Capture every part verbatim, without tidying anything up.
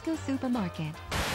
Toronto Supermarket.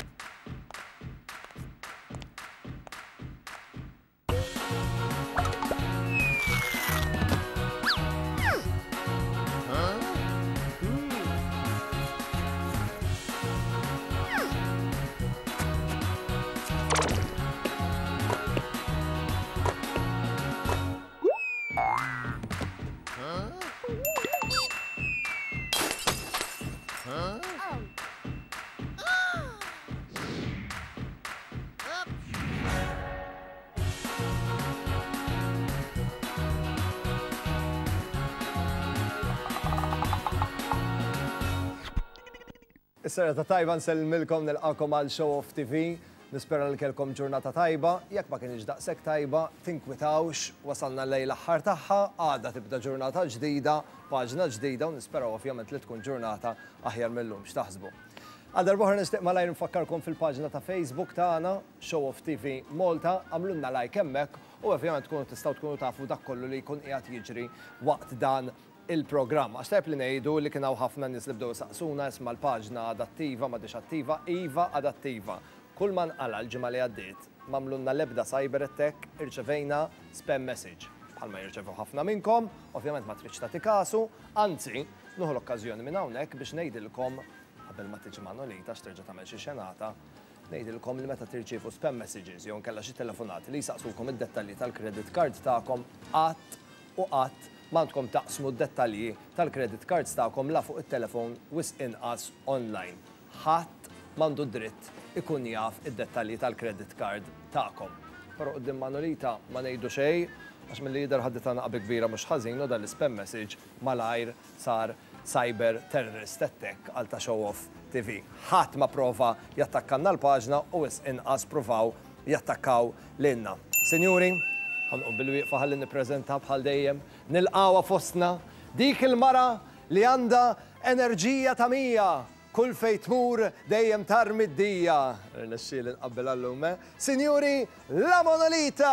Is-sera ta' tajba nselmilkom nilqakom għal Show Off T V. Nispera li kelkom ġurnata tajba. Jekk ma kienx daqshekk tajba, tinkwitawx, wasalna lejl l-aħħar tagħha, għadha tibda ġurnata ġdida, paġna ġdida u nispera ovvjament li tkun ġurnata aħjar millum x'taħsbu. Għal darb'oħra nixtieq malajr nfakkarkom fil-paġna ta' Facebook tagħna Show Off T V Malta, għamlulna like hemmhekk u ovvjament tkunu tistgħu tkunu tafu dak kollu li jkun qiegħed jiġri waqt dan il-programm. Għax tajb li ngħidu li kien hawn ħafna nies li bdew saqsuna isma' l-paġna adattiva m'għadix attiva, iva adattiva. Kull man qala l-ġimgħa li għaddiet m'għamlulna l-ebda cyber attack, irċevejna spam message. Bħalma jirċevu ħafna minnkom, ovvjament ma tridx tagħti kasu, anzi nuħu l-okkażjoni minn hawnhekk biex ngħidilkom qabel ma tiġi Manolita x'terġa' tagħmel xi xenata, ngħidilkom li meta tirċievu spam messages jew nkella xi telefonati li jsaqsulkom id-dettalji tal-credit card tagħkom qatt u qatt m'għandkom taqsmu d-dettalji tal-credit cards tagħkom la fuq it-telefon wis inqas online. Ħadd m'għandu dritt ikun jaf id-dettalji tal-credit card tagħkom. Però quddiem Manolita ma ngħidu xejn għax milli jidher ħaddit naqbi kbira mhux ħażin u dan l-spam message malajr sar cyber terrorist attack għal ta' Show Off T V. Ħadd ma prova jattakkanna l-paġna u wis inqas provaw jattakkaw lilna. Sinjuri, ħanqum bil-wieqfa ħalli nippreżenta bħal dejjem nilqawa fostna dik il-mara li għandha enerġija ta' mija kull fejn tmur dejjem tarmi d-dija. Nexxiel inqabbel għallum, Sinjuri, la Manolita!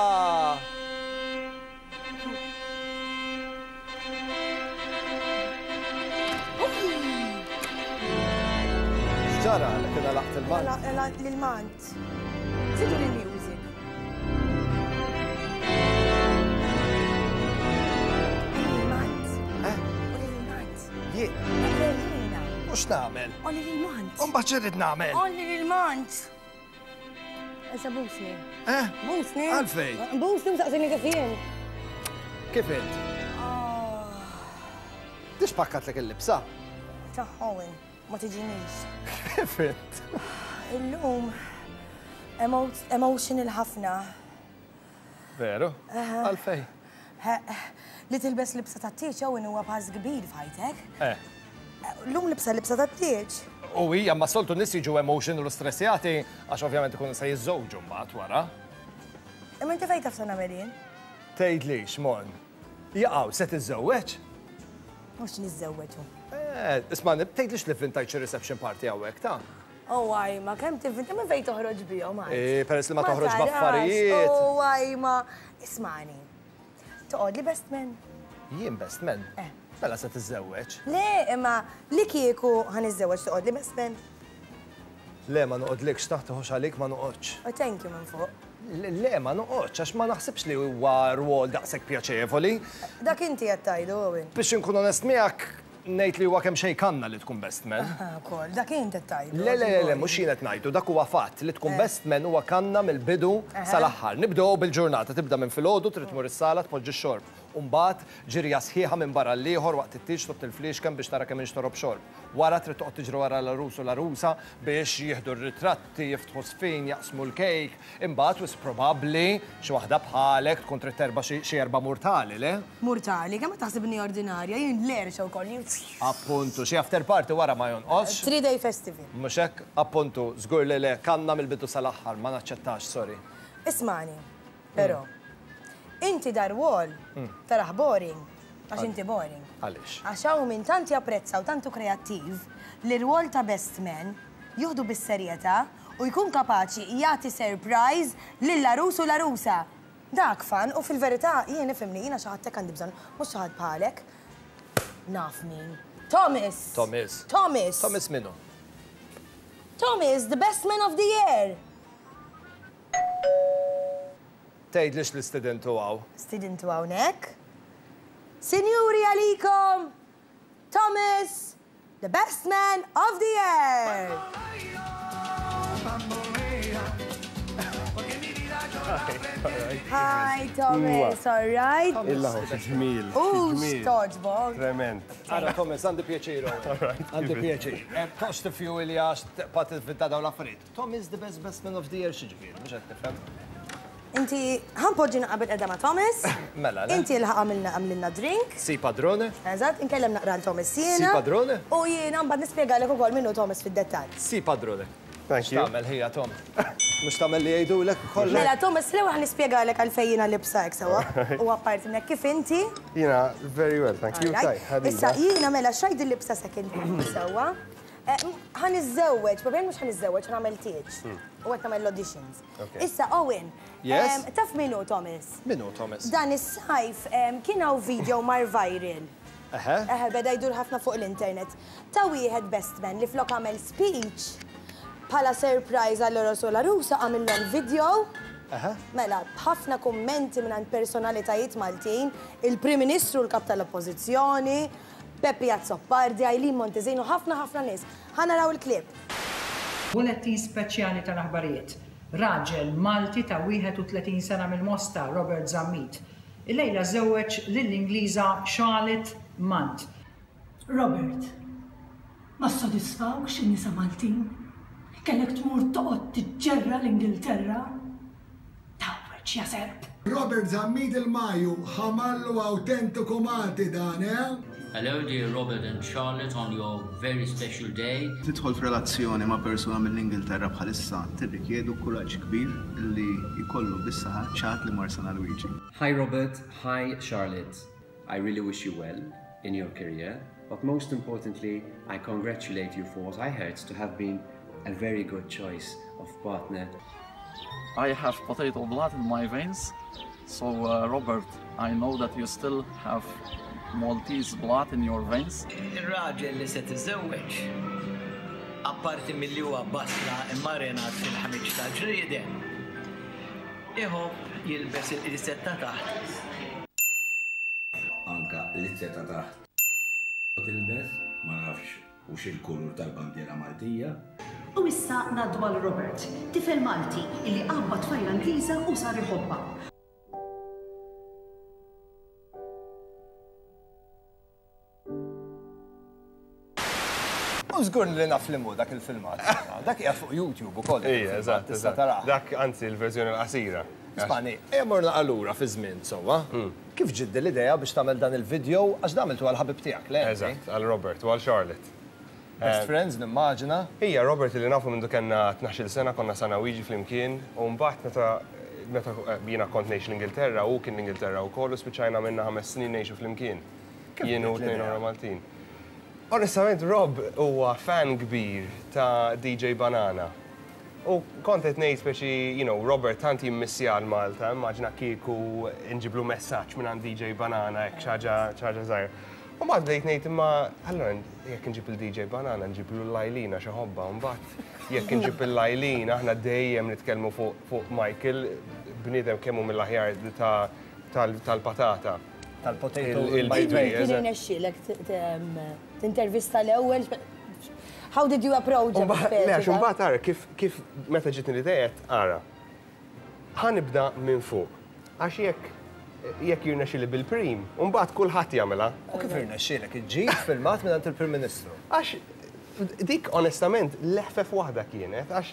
X'ġara li kien laqt il-mant? L-mant. Sidu l-music. Mux namel? Olli l-mant. Umbaċ ġirrid namel? Olli l-mant. Issa busni. Eh? Busni. Għalfej? Busni msaqsini kifien. Kif int? Tix pakkat lek il-libsa? Taħħawin, ma tiġinix. Kif int? Illum, emotional ħafna. Veru? Għalfej? Li tilbes libsa ta' t-tieċ għawin huwa paż kbir f'ħajtek. Eh. L-lum libsa libsa ta' t-tieċ. U hija ma soltu nis jiġu emotional u stressjati għax ovvjament ikun se jiżżewġu mbagħad wara. Imma inti fejn taf se nagħmelin? Tgħidlix, mon. Jaqgħu se tiżżewweġ? Mhux niżżewweġu. Eh, isma' tgħidlix li vintajt xi reception party hawnhekk ta'? Oh, għajma, kemm tivvinta minn fejn toħroġ bihom għajma. Eh, peress li ma toħroġ b'affarijiet. Oh, għajma, ismani. Toqgħod li best man? Jien best man? Eh. Mela se tiżżewweġ. Le, imma li kieku ħaniżżewweġ toqgħod li best man? Le, ma noqgħodlekx taħt iħux għalik ma noqgħodx. Oh, thank you minn fuq. Le, ma noqgħodx għax ma naħsibx li huwa rwol daqshekk pjaċevoli. Dak inti qed tgħidu, Owen. Biex inkun onest miegħek ngħid li huwa kemm xejn kanna li tkun best man. Kol, dak inti qed tgħidu. Le, le, le, mhux jien qed ngħidu, dak huwa fatt li tkun best man huwa kanna mill-bidu sal-aħħar. Nibdew bil-ġurnata, tibda minn filgħodu, trid tmur is-sala tpoġġi x-xorb. Umbagħad ġirja sħiħa minn barra l-ieħor waqt it-tieġ tot il-fliexkem biex tara kemm inxtorob xorb. Wara trid toqgħod tiġri wara l-arus u l-arusa biex jieħdu r-ritratti, jiftħu sfin, jaqsmu l-kejk. Imbagħad wis probabbli xi waħda bħalek tkun trid terba' xi erba' murtali, le? Murtali, kemm ma taħsibni ordinarja, jien l-erxa wkoll. Appuntu, xi after party wara ma jonqos. Three day festival. Mhux hekk, appuntu, żgur li le kanna mill-bidu sal-aħħar, ma naċċettax, sorry. Ismani, però. Inti dar wall, taraħ boring, għax inti boring. Għalix? Għax hawn minn tant japprezza u tantu kreattiv li r-wol ta' best man juhdu bis-serjetà u jkun kapaċi jagħti surprise lill-arus u l-arusa. Dak fan u fil-verità jien nifhimni jiena xi ħadd hekk għandi bżonn mhux xi ħadd bħalek. Naf min. Thomas. Thomas. Thomas. Thomas minnu? Thomas, the best man of the year. Tgħidlix l-istudentu għaw. Studentu hawnhekk. Sinjuri għalikom, Thomas, the best man of the year. Hi, Thomas, all right? Illaħu, ġmil. Ooh, stoġbog. Trement. Għara, Thomas, għandi pjaċiru. Għandi pjaċir. Toċ tifju li għax pat il-fitta daw l-affarijiet. Thomas, the best best man of the year xieġifir, mux għed tifem. Inti, ħanpoġġi naqabel edha ma' Thomas. Mela, le? Inti l-ħaqamilna għamlilna drink. Si padrone? Eżat, inkellem naqra l-Thomas Si jiena. padrone? U jiena mbagħad nispjegalek ukoll minnu Thomas fid-dettall. Si padrone. Thank you. X'tagħmel ħija, Tom? Mux tagħmel li jgħidulek kollha? Mela, Thomas, l-ewwel ħan nispjegalek għalfejn libsa hekk sewa. U apparti minnek kif inti. Jina, very well, thank you. Alright. Taj, Issa ħadida. jiena mela xajd il-libsa second sewa. Ħan iżżewweġ, problem mhux ħan iżżewweġ, ħan nagħmel tieġ. U qed nagħmel auditions. Okay. Issa Owen. Yes? em, Taf minnu Thomas? Minu, Thomas? Dan is-sajf em, kien hawn video mar viral. Eħe? Eħe, beda jdur ħafna fuq l-internet. Ta' wieħed best man li flok għamel speech bħala surprise għall-Rosu la Rusa għamillhom video. Eħe? Mela, ħafna kummenti minn personalitajiet Maltin, il-Prim Ministru l-kap tal-Oppożizzjoni, Peppi Azzoppardi, Eileen Montezino, ħafna ħafna nies. Ħanaraw il-klip. Bulettin speċjali tal-aħbarijiet. Raġel Malti ta' wieħed u tletin sena mill-Mosta, Robert Zammit. Il-lejla żewweġ lill-Ingliża Charlotte Munt. Robert, ma s-sodisfawx in-nisa Maltin? Kellek tmur toqgħod tiġġerra l-Ingilterra? Tawweġ ja serb. Robert Zammit il-Maju, ħamallu autentiku Malti dan, eh? Hello dear Robert and Charlotte on your very special day. Tidħol f'relazzjoni ma' persuna mill-Ingilterra bħalissa tirrikjedu kuraġġ kbir li jkollu bis-saħħa ċat li mar San Luigi. Hi Robert, hi Charlotte. I really wish you well in your career, but most importantly, I congratulate you for what I heard to have been a very good choice of partner. I have potato blood in my veins, so uh, Robert, I know that you still have Maltese blood in your veins. Il-raġel li se tiżewweġ, apparti milli huwa basra immarinat fil-ħamiġ ta' ġrieden, iħobb jilbes il-qrisetta taħt. Anka l-qrisetta taħt tilbes, ma nafx hux il-kulur tal-bandiera Maltija. U issa ngħaddu għal Robert, tifel Malti illi qabbad fajra Ingliża u sar iħobba. Użgur li naflimu dak il-filmat. Dak hija fuq YouTube ukoll. Ija, eżatt, eżatt. Dak anzi l-verżjoni l-qasira. Spani, emmorna allura fi żmien, sewwa. Kif ġiddi l-idea biex tagħmel dan il-video għax damiltu għal-ħabib tiegħek, le? Eżatt, għal Robert u għal Charlotte. Best friends, nimmaġina. Ija, Robert li nafu minn kellna tnax-il sena konna sanawiġi flimkien u mbagħad meta meta jiena kont ngħix l-Ingilterra u kien l-Ingilterra wkoll u spiċċajna minna ħames snin ngħixu flimkien. Jien u tnejn oħra Maltin. Onestament, Rob huwa fan kbir ta' D J Banana. U kontet ngħid speċi, you know, Robert tant jimmissja l Malta, immaġina kieku inġiblu messaġġ minn għand D J Banana hekk xaġa xaġa żgħir. U mbagħad bdejt ngħid imma allora jekk inġib il-D J Banana nġiblu l-Lajlina xi ħobba, mbagħad jekk inġib il-Lajlina aħna dejjem nitkellmu fuq Michael bniedem kemm hu mill-aħjar tal-patata. Tal-potato il-bajtwej. Kien irnexxielek tintervista l-ewwel. How did you approach it? Le, għax mbagħad ara kif meta ġiet nidejjed ara. Ħanibda minn fuq. Għax jekk jekk jirnexxieli bil-prim, u mbagħad kulħadd jagħmilha. U kif irnexxielek iġġib filmat minn il-Prim Ministru? Għax dik onestament leħfef waħda kienet għax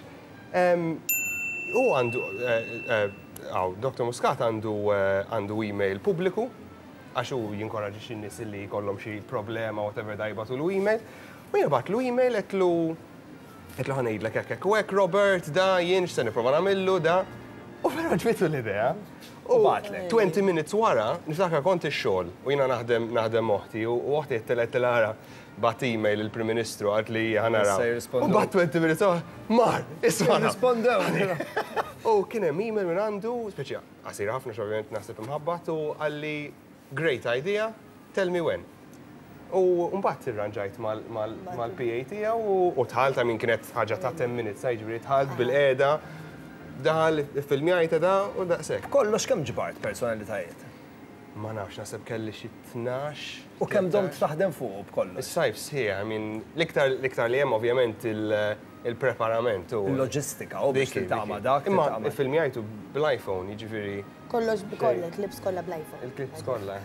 u għandu għaw Doktor Muscat għandu għandu email pubbliku għax u jinkoraġi x'in-nies li jkollhom xi problema whatever dajbatu l-email. U jien batlu email qedlu qedlu ħanejdlek hekk hekk u hekk Robert da jien x'se nipprova nagħmillu da. U vera ġbitu l-idea. U batlek. twenty minutes wara, niftakar kont ix-xogħol u jiena naħdem naħdem moħħti u oħti qed tilgħara bat email il-Prim Ministru għad li ħanara. U bat twenty minutes wara, mar, isma' Rispondew. U kien hemm email minn għandu, speċi qasir ħafna x'ovvjament naħseb imħabbat u għalli great idea, tell me when. U mbagħad irranġajt mal-P A tiegħu u tħalt minn kienet ħaġa ta' ten minutes jiġifieri tħalt bil-qiegħda daħal filmjajta da u daqshekk. Kollox kemm ġbart personalitajiet? Ma nafx naħseb kelli xi tnax. U kemm dom taħdem fuq b'kollox? Is-sajf sħiħ, I mean l-iktar l-iktar li hemm ovvjament il-preparament u il-loġistika u biex tagħma dak. Imma filmjajtu bl-iPhone, jiġifieri. Kollox b'kollox, clips kollha bl-iPhone. Il-clips kollha.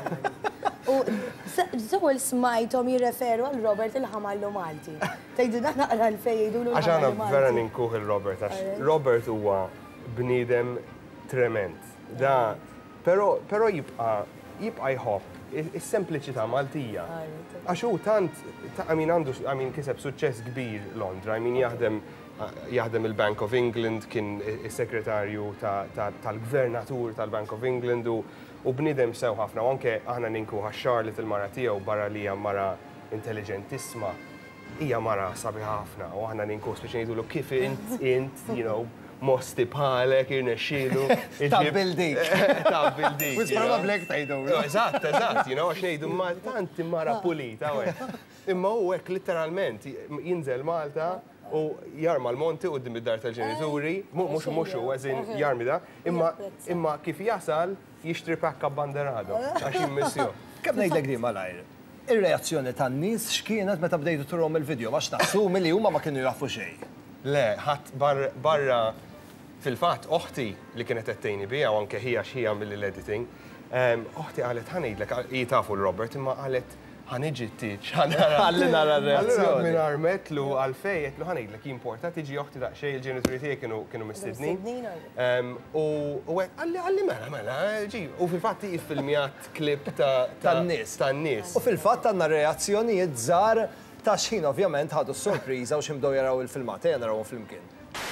U żewel smajthom jirreferu għal Robert il-ħamallu Malti. Tgħidilna naqra l-fejn jgħidulu Għax għandna vera ninkuh il-Robert għax Robert huwa bniedem trement. Da, però però jibqa' jibqa' jħobb is-sempliċità Maltija. Għax hu tant għamin għandu għamin kiseb suċċess kbir Londra, għamin jaħdem jaħdem il-Bank of England, kien is-segretarju tal-gvernatur tal-Bank of England u bnidem sew ħafna, u anke aħna ninkuha Charlotte il-mara tiegħu barra li hija mara intelligentissima, hija mara sabi ħafna, u aħna ninkuh biex ngħidulu kif int, int, you know, mosti bħalek, irnexxielu. Tabbil dik. Tabbil dik. Wis probablek tgħidu. Eżatt, eżatt, you know, għax ngħidu ma tant mara pulita u imma hu hekk letteralment jinżel Malta u jarma l-monti qudiem id-dar tal-ġenituri, mhux mhux hu għażin jarmi da, imma imma kif jasal jixtri pakka banderado għax jimmissju. Kemm ngħidlek di malajr? Ir-reazzjoni tan-nies x'kienet meta bdejtu turhom il-video għax naħsumi li huma ma kienu jafu xejn. Le, ħadd barra fil-fatt oħti li kienet qedtejni biha u anke hija x'hija mill-editing, oħti qalet ħanejdlek jitafu l-Robert imma qalet ħaniġi t-tiċ, ħalli nara r-reazzjoni. Allura minn armetlu għal-fejt, lu ħanejdlek importa tiġi oħti daqxej il-ġenituri tiegħi kienu mistedni. U għalli mela, mela, ġi, u fil-fatt jiffilmjat klip tan-nies. Tan-nies. U fil-fatt għandna reazzjonijiet żgħar ta' x'ħin ovvjament ħadu s-sorpriża u x'imdew jaraw il-filmat, ejja narawhom flimkien.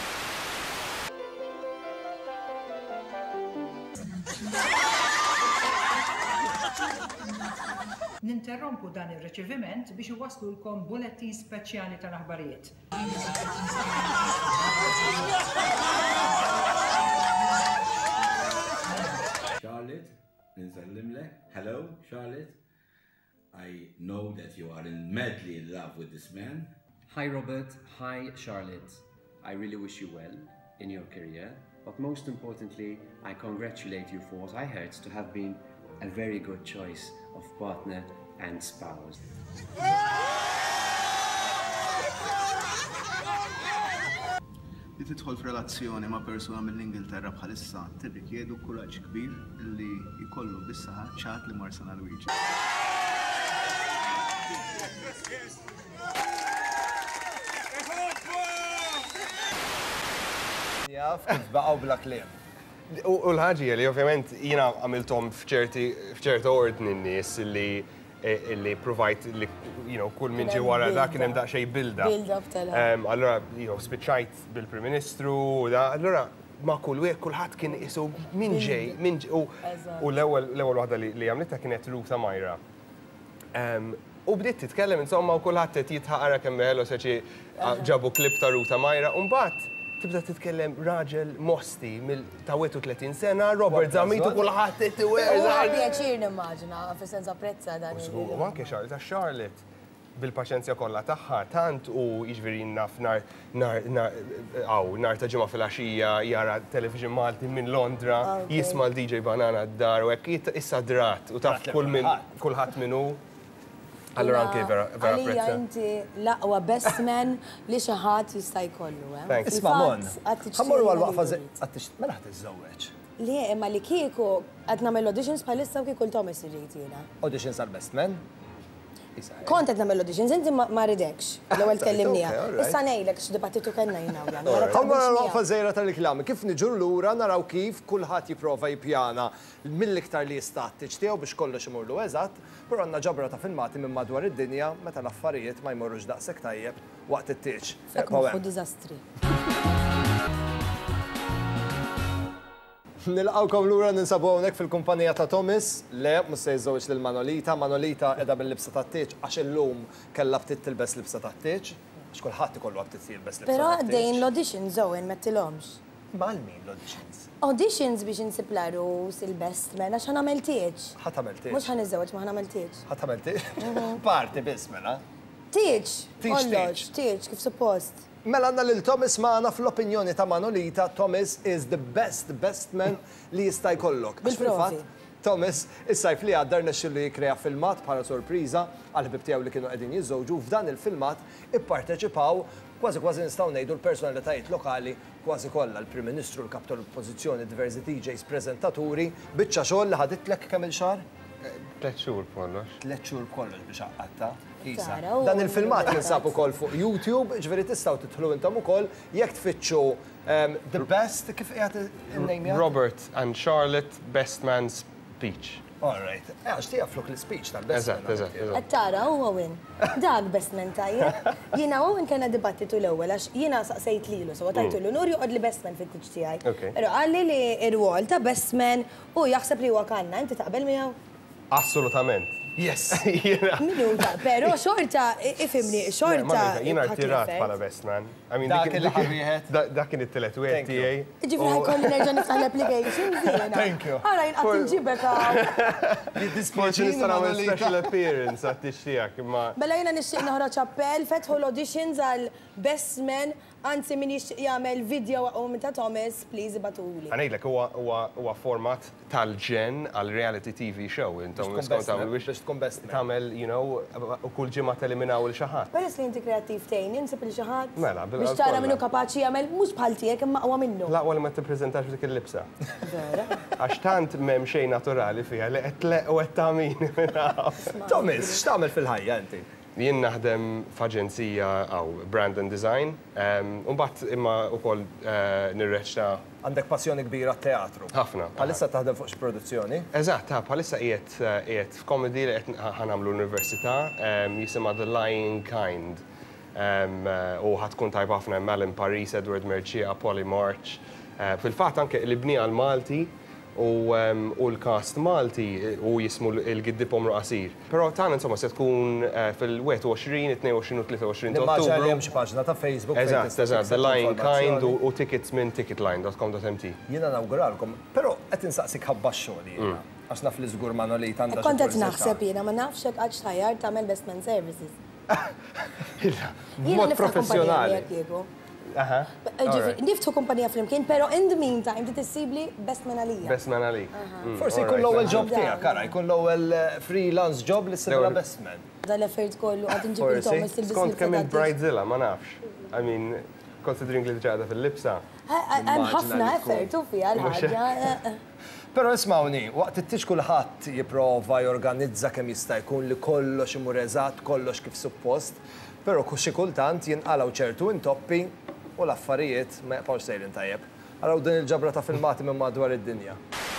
Ninterrompu dan ir-riċeviment biex iwasslu lkom bulettin speċjali tal-aħbarijiet. Charlotte, ninsellimlek. Hello, Charlotte. I know that you are in madly in love with this man. Hi Robert, hi Charlotte. I really wish you well in your career, but most importantly, I congratulate you for what I heard to have been a very good choice of partner and spouse. Li tidħol f'relazzjoni ma' persuna mill-Ingilterra bħalissa tirrikjedu kuraġġ kbir li jkollu bis-saħħa ċat li mar sena Luigi. Jaf, baqgħu bla kliem. U l-ħaġija li ovvjament jina għamiltom fċerta ordni n-nies li li provajt li, you know, kull minn ġi wara da kien hemm daqsxej bilda. Build-up tela. Allora, you know, spiċċajt bil-Prim Ministru u da, allora ma kull wieħed kulħadd kien isu min ġej, min u l-ewwel l-ewwel waħda li għamlitha kienet Ruta Majra. U bdiet titkellem insomma u kulħadd qed jitħaqara kemm ħellu seċi ġabu klip ta' Ruta Majra u mbagħad tibda titkellem raġel mosti ta' tletin sena, Robert Zamit u kulħadd titweża. U pjaċir nimmaġina, fis-sens apprezza dan. U anke Charlotte, Charlotte bil-paċenzja kollha tagħha tant u jiġifieri naf nar nar ta' ġimgħa fil-għaxija jara television Malti minn Londra, jisma' l-D J Banana d-dar u hekk issa drat u taf kull minn kulħadd minnu. Allora anke vera vera apprezza. Għalija inti l-aqwa best man li xi ħadd jista' jkollu, eh? Isma' Mon, ħammorru għal-waqfa mela ħadd iżżewweġ. Le, imma li kieku qed nagħmel auditions bħalissa u kieku Thomas irrid jiena. Auditions għal-best man? Kont qed nagħmel auditions, inti ma ridekx. L-ewwel tkellimniha. Issa ngħidlek x'dibattitu kellna jiena hawnhekk. Ħammorru għal-waqfa żejra tal-iklam, kif niġu lura naraw kif kulħadd jipprova jippjana mill-iktar li jistattiċ tiegħu biex kollox imurlu eżatt, però għandna ġabra ta' filmati minn madwar id-dinja meta l-affarijiet ma jmorrux daqshekk tajjeb waqt it-tieċ. Fu diżastri. Nilqawkom lura ninsabu hawnhekk fil-kumpanija ta' Thomas, le mhux se jżewweġ lil Manolita, Manolita qiegħda bil-libsa tat-tieċ għax illum kellha ftit tilbes libsa tat-tieċ, għax kulħadd ikollu ftit tilbes libsa tat-tieċ. Però għaddejjin l-audition żewwen mettilhomx. Mal-min l-auditions? Auditions biex nsib l-arus, il-best man, għax ħana meltieċ. Ħata meltieċ? Mux ħan iżżewġ, ma ħana meltieċ. Ħata meltieċ? Parti bis, mela. Tieċ, Tieċ, kollox, tieċ, kif suppost. Mela għanna lil-Thomas maħna fl-opinjoni ta' Manolita, Thomas is the best, best man li jista' jkollok. Bil-profi. Thomas, is-sajf li għaddar nexxillu jikrea filmat bħala sorpriża għal-ħbib tiegħu li kienu qegħdin jiżżewġu f'dan il-filmat ipparteċipaw kważi kważi nistgħu ngħidu l-personalitajiet lokali kważi kollha l-Prim Ministru, l-Kap tal-Oppożizzjoni, diversi D Js, preżentaturi, biċċa xogħol li ħaditlek kemm il-xahar? Tlet xhur kollox. Tlet xhur kollox biex għaqqatta. Isa. Tara, u- Dan il-filmat jinsab ukoll fuq YouTube, ġveri tistgħu tidħlu intom ukoll jekk tfittxu um, The Best, kif qiegħed il-name Robert and Charlotte, Best Man's Speech. All right. Għax tija flok l-speech tal-best. Eżatt, eżatt, eżatt. Għattara, u għawin. Dak best man tajjeb. Jina għawin kena dibattitu l-ewel, għax jina saqsejt lilu, so għatajtu l nur juqod li best man fit-tiċ tijaj. Okay. Pero għalli li ir-wol ta' best man u jaħseb li huwa kanna, inti taqbel miegħu? Assolutament. Yes. Minuta, pero xorta, ifimni, xorta. Jina rtirat pala Best Man. Dak il-ħar wieħed. Dak kien it-telet wieħed tiegħi. Ġifri ħajkolli nerġa' niftaħ l-application, zina. Thank you. Għara jinqat inġibek Forsi nista' nagħmel special appearance għat-tix tiegħek imma. Mela jina nixtieq noħroġ appell, fetħu l-auditions għal Best Man, anzi min jixtieq jagħmel video u minn ta' Thomas, please ibatuli. Għanejlek huwa format tal-ġen għal reality T V show. Intom niskontaw biex tkun best man. Tagħmel, you know, u kull ġimgħa teliminaw il xi ħadd. Peress li inti kreattiv tejn, insib li xi ħadd. Mela, bil- biex tara kollha. minnu kapaċi jagħmel mhux bħal tiegħek imma qwa minnu. Laqwa li ma tippreżentax dik il-libsa. Vera. Għax tant m'hemm xejn naturali fiha li qed tleq u qed tagħmin. Thomas, x'tagħmel fil-ħajja inti? Jien naħdem f'aġenzija għaw brand and design, u mbagħad imma wkoll nirreċta. Għandek passjoni kbira t-teatru. Ħafna. Bħalissa taħdem fuq x'produzzjoni? Eżatt, ta' bħalissa qiegħed qiegħed f'komedi li qed ħanamlu l-università jisimha The Lying Kind. U ħatkun tajb ħafna Malin Paris, Edward Mercia, Polly March. Fil-fatt anke l-ibnija l-Malti u l-cast Malti u jismu l-Giddipom Ruqasir. Però tan insomma se tkun fil-21, tnejn u tlietini u tlietini ta' Nimmaġna li Ottubru. hemm xi paġna ta' Facebook. fejn Eżatt, tista' eżatt, tikseb The Lying Kind informazzjoni. u tickets minn ticketline dot com dot m t. Jiena nawguralkom, però qed insaqsik ħabba x-xogħol jiena. Għax naf li żgur Manolita għandha xi Kont qed kursetta. naħseb jiena ma nafx hekk għax tajjar tagħmel Best Man Services. B'mod professjonali. Aha. Ġifri, niftu kumpanija flimkien, pero in the meantime, ti tissibli Best Man għalija. Best Man Ali. Forsi jkun l-ewwel job tiegħek, kara, jkun l-ewwel freelance job li ssibha Best Man. Dal-effert kollu għad nġib il-Thomas Forsi, skont kemm il-Bridezilla, ma nafx. I mean, considering li ġada fil-libsa. Hemm ħafna effert u fija l-ħaġa. Però ismawni, waqt it-tix kulħadd jipprova jorganizza kemm jista' jkun li kollox imur eżatt, kollox kif suppost, però xi kultant jinqalgħu ċertu intoppi u l-affarijiet ma jaqgħux sejrin tajjeb. Araw din il-ġabra ta' filmati minn madwar id-dinja.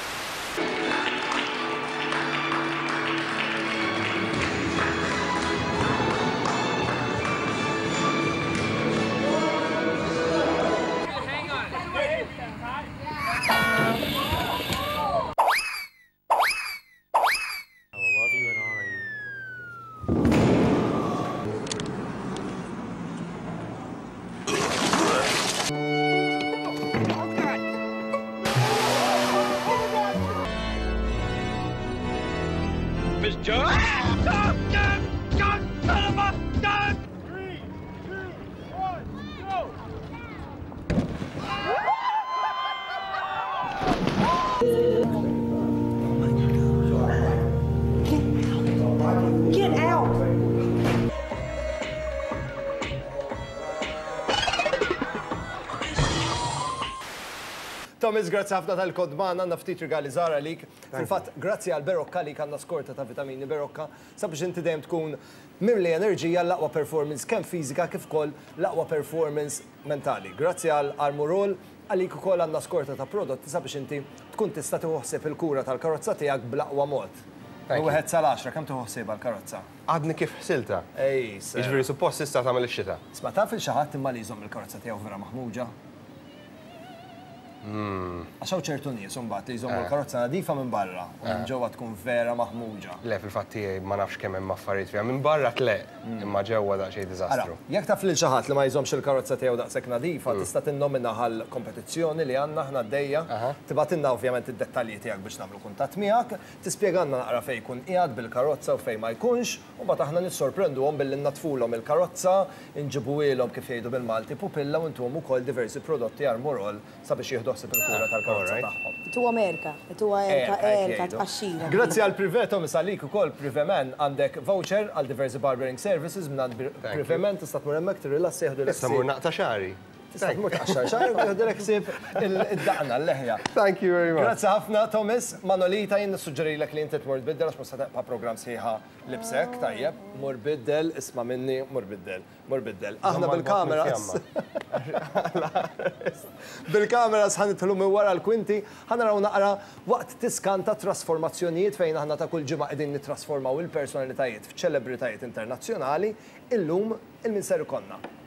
Miss Joe? Stop! God! God! Son of a God! Three, two, one, go! Get out! Thomas, grazzi ħafna tal-kodman, għanna ftit rigali żgħar għalik. Fil-fatt, grazzi għal Berokka li għandna skorta ta' vitamini Berokka sabiex inti dejjem tkun mimli enerġija l-aqwa performance kemm fiżika kif ukoll l-aqwa performance mentali. Grazzi għal Armorol għalik ukoll għandna skorta ta' prodotti sabiex inti tkun tista' tieħosseb il-kura tal-karozza tiegħek bl-aqwa mod. U wieħed sal-għaxra kemm tieħosseb għall-karozza? Għadni kif ħsilta. Ej, Jiġifieri suppost issa tagħmel ix-xita. Sma' taf il xi ħadd imma li jżomm il-karozza tiegħu vera maħmuġa. Għaxaw ċertu nies imbagħad li jżommu l-karozza nadifa minn barra u minn ġewwa tkun vera maħmuġa. Le, fil-fatti ma nafx kemm hemm affarijiet fiha. Minn barra tle, imma ġewwa daqsxejn diżastru. Jekk taf lil xi ħadd li ma jżommx il-karozza tiegħu daqshekk nadifa, tista' tinnomina għal kompetizzjoni li għandna aħna għaddejja, tibgħatilna ovvjament id-dettalji tiegħek biex nagħmlu kuntatt miegħek, tispjegana naqra fejn jkun qiegħed bil-karozza u fejn ma jkunx, u mbagħad aħna nissorprenduhom billi natfulhom il-karozza, inġibuhilhom kif jgħidu bil-Malti pupilla u ntuhom ukoll diversi prodotti armorol sabiex jieħdu ħsieb il-kura tal-karozza tagħhom. Tu Amerika, tu Erka, Erka, tqaxxira. Grazzi għal Priveto misalik ukoll Privemen għandek voucher għal diversi barbering services minn Privemen tista' tmur hemmhekk tirrilassi jieħdu l-ħsieb. Tista' mur naqta' xari. Tista' tmur taqxar xahar u jieħdu l-ħsieb id-daqna l-leħja. Thank you very much. Grazzi ħafna Thomas, Manolita jien nissuġġerilek li inti tmur tbiddel għax mhux ta' programm sħiħa libsek, tajjeb, mur biddel, isma' minni, mur biddel, mur biddel. Aħna bil-kameras. Bil-kameras ħanitħlu minn wara l-kwinti, ħanaraw naqra waqt tiskanta trasformazzjonijiet fejn aħna ta' kull ġimgħa qegħdin nittrasformaw il-personalitajiet f'ċelebritajiet internazzjonali, illum il-min ser ikollna.